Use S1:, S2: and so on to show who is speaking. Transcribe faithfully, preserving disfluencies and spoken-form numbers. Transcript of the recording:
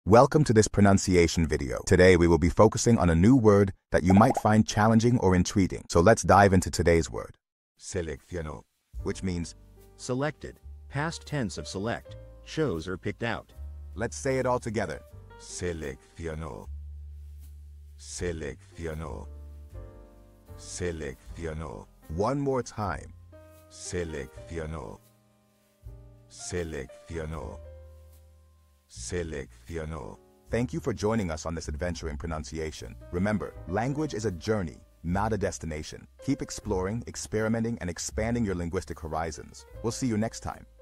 S1: Welcome to this pronunciation video. Today we will be focusing on a new word that you might find challenging or intriguing. So let's dive into today's word. Seleccionó, which means
S2: Selected, past tense of select, chose or picked out.
S1: let's say it all together. Seleccionó. Seleccionó. Seleccionó. One more time. Seleccionó. Seleccionó. Seleccionó. Thank you for joining us on this adventure in pronunciation. Remember, language is a journey, not a destination. Keep exploring, experimenting, and expanding your linguistic horizons. We'll see you next time.